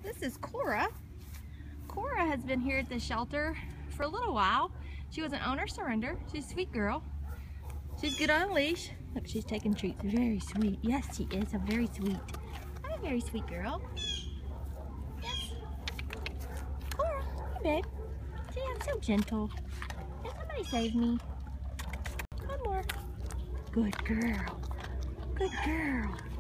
This is Cora. Cora has been here at the shelter for a little while. She was an owner surrender. She's a sweet girl. She's good on a leash. Look, she's taking treats. Very sweet. Yes, she is. I'm very sweet. I'm a very sweet girl. Yes. Cora, hey babe. See, I'm so gentle. Can somebody save me? One more. Good girl. Good girl.